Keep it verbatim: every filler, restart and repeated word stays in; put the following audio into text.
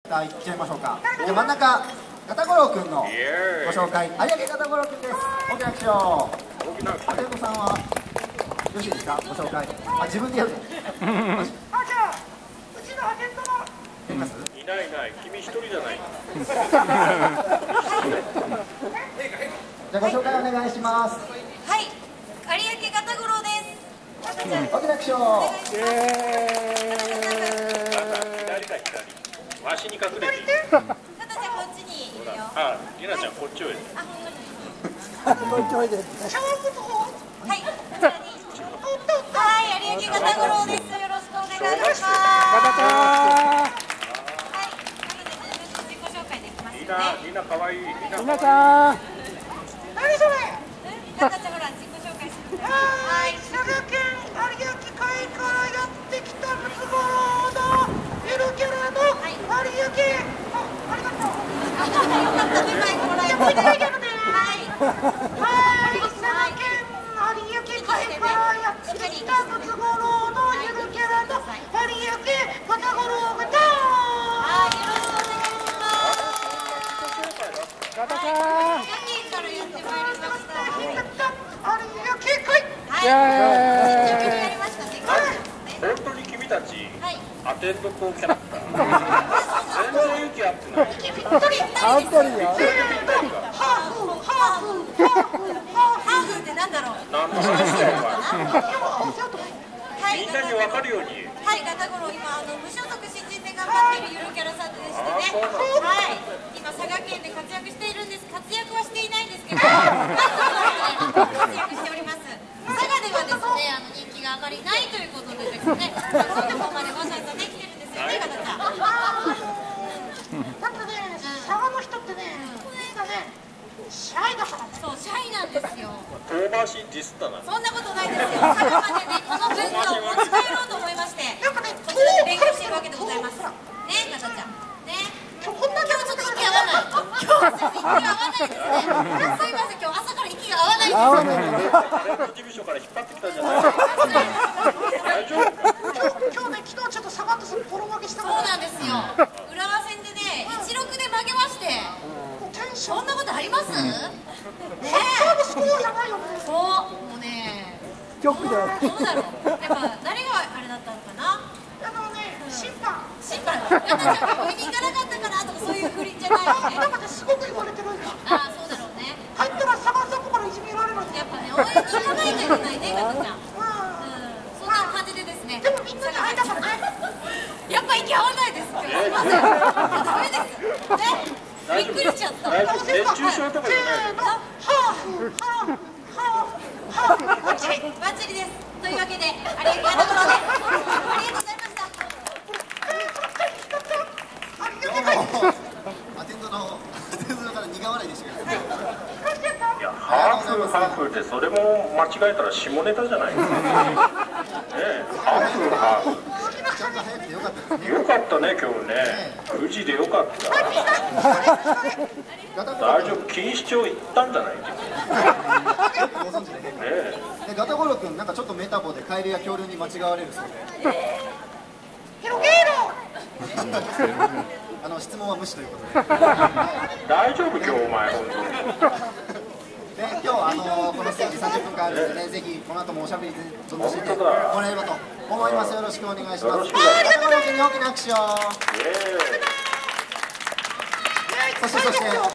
さあ行っちゃいましょうか。じゃあ真ん中片五郎くんのご紹介。有明片五郎くんです。大きな拍手を。阿部子さんはよろしいですか、ご紹介。あ、自分でやるの。あ、じゃあうちのアテンドのいます。 いないいない、君一人じゃない。 じゃあご紹介お願いします。 はい、有明片五郎です。 大きな拍手を。 左か左。わしに隠れていい。 かたちゃんこっちにいるよ。 あ、りなちゃんこっちおいで。 あ、ほんとに。 こっちおいで。 はい、こちらに。はい、有明片五郎です。よろしくお願いします。はい、自己紹介できますりね。 な、りな可愛い。りなみなさん。 何それ。かたちゃんほら自己紹介する。はい、 佐賀県有明海からやってきたムツゴロウのゆるキャラの有明、あ、ありがとう。 あ、よかったね、マイクもらえもう一回やるね。 はい。 はい、佐賀県有明海からやってきたムツゴロウのゆるキャラの有明片五郎がどーはい、よろしくお願いします。 かたさん。 はい、佐賀県からやってまいりました。 有明海。 はい。 イエーイ。 やりましたね。 本当に君たち、 はい。 アテンドコーキャラクター。全然息合ってない。 あんとりよ。 ハーフハーフハーフハーフってなんだろう。 何の話だよお前。 はい。 みんなに分かるように。 はい、片頃今あの無所属新人で頑張っているゆるキャラさんでしてね。はい。今佐賀県で活躍しているんです。活躍はしていないんですけど、活躍しております。佐賀ではですね、あの人気があまりないということでですね、そんなこまでわざわざできてるんですよね、片ちゃん。 だってね、佐賀の人ってね、みんなね、シャイだからね。 そう、シャイなんですよ。 遠回しディスったな。 そんなことないですよ。佐賀までね、この文化を持ち帰ろうと思いまして、こちらで勉強しているわけでございます。ね、片ちゃん。ね。今日ちょっと息合わない。今日はちょっと息が合わないですね。すいません、今日朝から息が合わないです。 合わないね。 タレント事務所から引っ張ってきたじゃない。大丈夫。 今日ね、昨日ちょっとサバッとするボロ負けしたそうからなんですよ。浦和戦でね、いちろくで負けまして、 テンションそんなことあります？ねサービスこうやばいよね。 そう、もうね、 ショックだよ。 どうだろう。やっぱ誰があれだったのかな。 あのね、審判審判、ガタちゃんが上に行かなかったかなとかそういうふりじゃないよね。 なんかね、すごく言われてるんだ。 ああ、そうだろうね。 入ったらサバそこからいじめられるんだよ。 やっぱね、応援に行かないといけないね、ガタちゃん。うん、 うそんな感じでですね。 でもみんなに会えたからね。 やっぱ息合わないです。今日すいません。ダメです。ね、びっくりしちゃった。 大丈夫。熱中症とかじゃない。 せーの、ハーフハーフハーフハーフバッチリ。 バッチリです。というわけで、ありがとうございました。ありがとうございました。 アテンドのアテンドから苦笑いでしたけど。 いや、ハーフハーフってそれも間違えたら下ネタじゃない。ねえ、ハーフハーフ。 ちゃんと早くてよかったですね。 よかったね今日ね。くじでよかった。大丈夫、錦糸町行ったんじゃない？ねご存知でね。 え。 でガタゴロ君なんかちょっとメタボでカエルや恐竜に間違われるそうで。 ヒロゲーロ。 あの質問は無視ということで。 大丈夫今日お前本当に。 で今日あのこのステージさんじゅっぷんかんあるのでね、ぜひこの後もおしゃべりどんどんしてもらえればと思います。よろしくお願いします。 よろしくガタゴロ君に大きな拍手を。 イエーイ。 そしてそして。